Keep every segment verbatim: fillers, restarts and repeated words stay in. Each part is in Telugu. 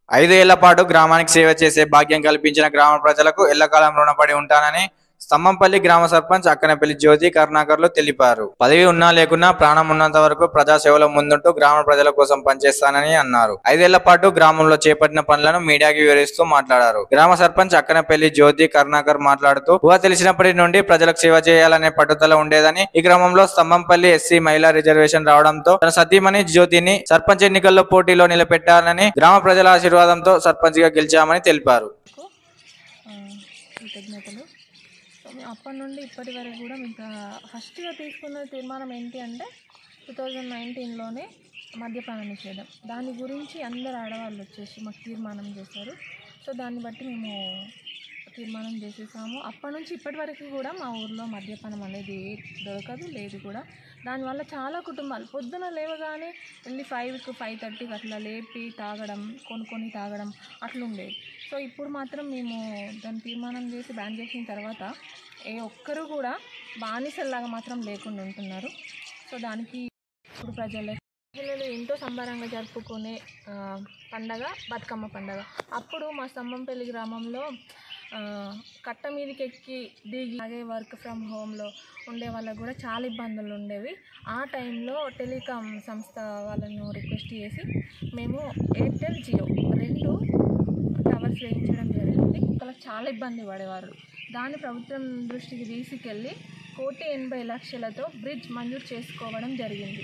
ఐదేళ్ల పాటు గ్రామానికి సేవ చేసే భాగ్యం కల్పించిన గ్రామ ప్రజలకు ఎల్లకాలం రుణపడి ఉంటానని స్తంభంపల్లి గ్రామ సర్పంచ్ అక్కనపల్లి జ్యోతి కరుణాకర్లు తెలిపారు. పదవి ఉన్నా లేకున్నా ప్రాణం ఉన్నంత వరకు ప్రజాసేవలో ముందుంటూ గ్రామ ప్రజల కోసం పనిచేస్తానని అన్నారు. ఐదేళ్ల పాటు గ్రామంలో చేపట్టిన పనులను మీడియాకి వివరిస్తూ మాట్లాడారు. గ్రామ సర్పంచ్ అక్కనపల్లి జ్యోతి కరుణాకర్ మాట్లాడుతూ ఊహ తెలిసినప్పటి నుండి ప్రజలకు సేవ చేయాలనే పట్టుదల ఉండేదని, ఈ గ్రామంలో స్తంభంపల్లి ఎస్సీ మహిళా రిజర్వేషన్ రావడంతో తన సతీమణి జ్యోతిని సర్పంచ్ ఎన్నికల్లో పోటీలో నిలబెట్టాలని, గ్రామ ప్రజల ఆశీర్వాదంతో సర్పంచ్ గా గెలిచామని తెలిపారు. కృతజ్ఞతలు. అప్పటి నుండి ఇప్పటి వరకు కూడా ఇంకా ఫస్ట్గా తీసుకున్న తీర్మానం ఏంటి అంటే టూ థౌజండ్ నైన్టీన్లోనే మద్యపాన నిషేధం. దాని గురించి అందరు ఆడవాళ్ళు వచ్చేసి మాకు తీర్మానం చేశారు. సో దాన్ని బట్టి మేము తీర్మానం చేసేసాము. అప్పటి నుంచి ఇప్పటి వరకు కూడా మా ఊర్లో మద్యపానం అనేది దొరకదు, లేదు కూడా. దానివల్ల చాలా కుటుంబాలు పొద్దున లేవగానే వెళ్ళి ఫైవ్కి ఫైవ్ థర్టీకి అట్లా లేపి తాగడం, కొనుక్కొని తాగడం అట్లుండేది. సో ఇప్పుడు మాత్రం మేము దాన్ని తీర్మానం చేసి బ్యాన్ చేసిన తర్వాత ఏ ఒక్కరు కూడా బానిసల్లాగా మాత్రం లేకుండా ఉంటున్నారు. సో దానికి ఇప్పుడు ప్రజలు పిల్లలు ఎంతో సంబరంగా జరుపుకునే పండగ బతుకమ్మ పండగ. అప్పుడు మా స్తంభంపల్లి గ్రామంలో కట్ట మీదకి ఎక్కి దిగి అలాగే వర్క్ ఫ్రమ్ హోమ్లో ఉండే వాళ్ళకు కూడా చాలా ఇబ్బందులు ఉండేవి. ఆ టైంలో టెలికాం సంస్థ వాళ్ళను రిక్వెస్ట్ చేసి మేము ఎయిర్టెల్ జియో రెండు టవర్స్ వేయించడం జరిగింది. వాళ్ళకి చాలా ఇబ్బంది పడేవారు. దాన్ని ప్రభుత్వం దృష్టికి తీసుకెళ్ళి కోటి ఎనభై లక్షలతో బ్రిడ్జ్ మంజూరు చేసుకోవడం జరిగింది.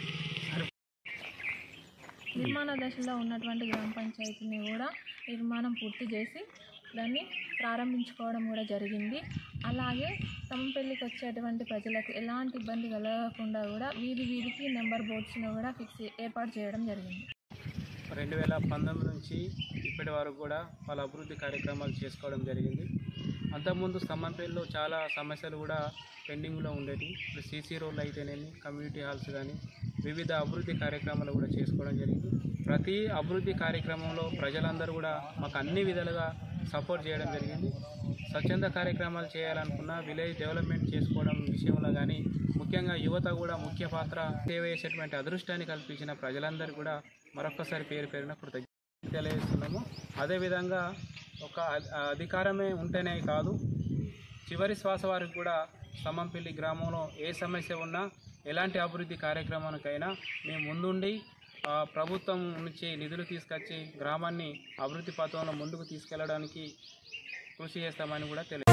నిర్మాణ దశలో ఉన్నటువంటి గ్రామ పంచాయతీని కూడా నిర్మాణం పూర్తి చేసి దాన్ని ప్రారంభించుకోవడం కూడా జరిగింది. అలాగే స్తంభంపల్లికి వచ్చేటువంటి ప్రజలకు ఎలాంటి ఇబ్బంది కలగకుండా కూడా వీధి వీధికి నెంబర్ బోర్డ్స్ను కూడా ఫిక్స్ ఏర్పాటు చేయడం జరిగింది. రెండు వేల పంతొమ్మిది నుంచి ఇప్పటి వరకు కూడా వాళ్ళ అభివృద్ధి కార్యక్రమాలు చేసుకోవడం జరిగింది. అంతకుముందు స్తంభంపల్లిలో చాలా సమస్యలు కూడా పెండింగ్లో ఉండేవి. ఇప్పుడు సీసీ రోడ్లు అయితేనేమి, కమ్యూనిటీ హాల్స్ కానీ వివిధ అభివృద్ధి కార్యక్రమాలు కూడా చేసుకోవడం జరిగింది. ప్రతి అభివృద్ధి కార్యక్రమంలో ప్రజలందరూ కూడా మాకు అన్ని విధాలుగా సపోర్ట్ చేయడం జరిగింది. స్వచ్ఛంద కార్యక్రమాలు చేయాలనుకున్న విలేజ్ డెవలప్మెంట్ చేసుకోవడం విషయంలో కానీ ముఖ్యంగా యువత కూడా ముఖ్య పాత్ర సేవ చేసేటువంటి అదృష్టాన్ని కల్పించిన ప్రజలందరూ కూడా మరొక్కసారి పేరు పేరున కృతజ్ఞతలు తెలియజేస్తున్నాము. అదేవిధంగా ఒక అధికారమే ఉంటేనే కాదు, చివరి శ్వాస వారికి కూడా స్తంభంపల్లి గ్రామంలో ఏ సమస్య ఉన్నా ఎలాంటి అభివృద్ధి కార్యక్రమానికైనా మేము ముందుండి ప్రభుత్వం నుంచి నిధులు తీసుకొచ్చి గ్రామాన్ని అభివృద్ధి పథంలో ముందుకు తీసుకెళ్లడానికి కృషి చేస్తామని కూడా తెలియదు.